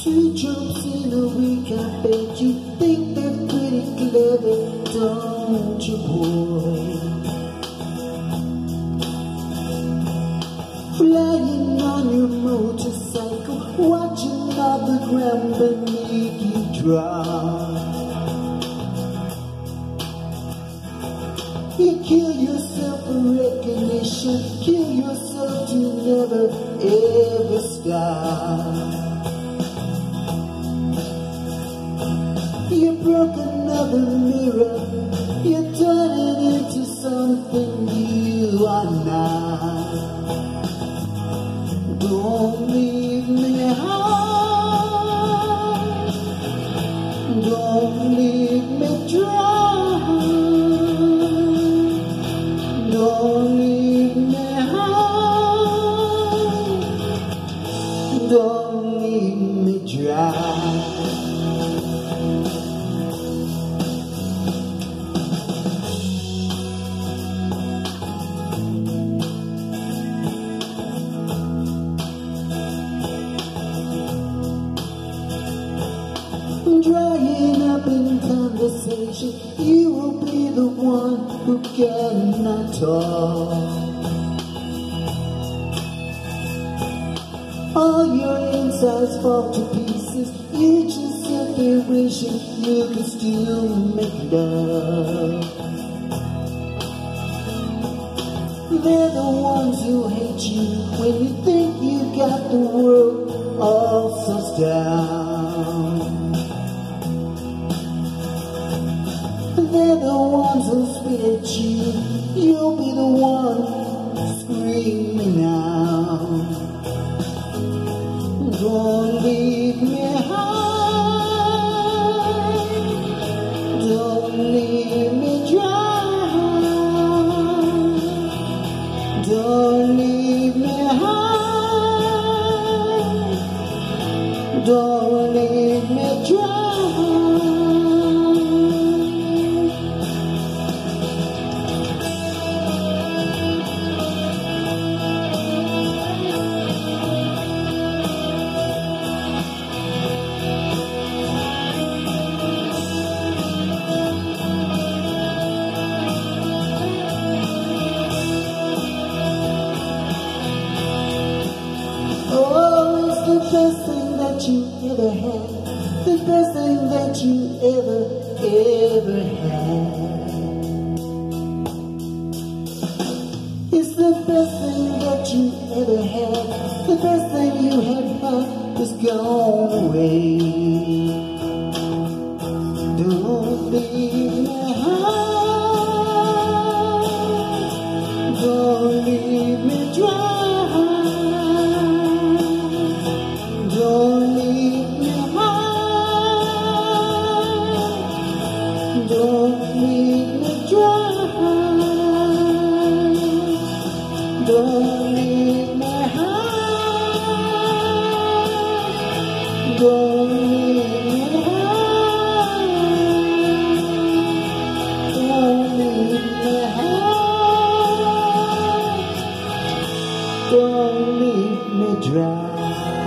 Two jumps in a week, I bet you think that's pretty clever, don't you, boy? Flying on your motorcycle, watching all the ground beneath you drop. You kill yourself for recognition, kill yourself to never ever stop. You broke another mirror, you're turning into something you are not. Don't leave me high, don't leave me dry, don't leave me high, don't leave me dry. Drying up in conversation, you will be the one who cannot talk. All your insides fall to pieces, you just sit there wishing you could still make love. They're the ones who hate you when you think you got the world all sussed out. They're the ones who spit at you, you'll be the one screaming out. Don't leave me high, don't leave me dry, don't leave me high, don't leave me dry. The best thing that you ever had, the best thing that you ever had. It's the best thing that you ever had, the best thing you had is gone away. Don't leave me high, don't leave me dry. Don't leave me high, don't leave me dry, don't leave me high, don't leave me high, don't leave me high, don't leave me dry.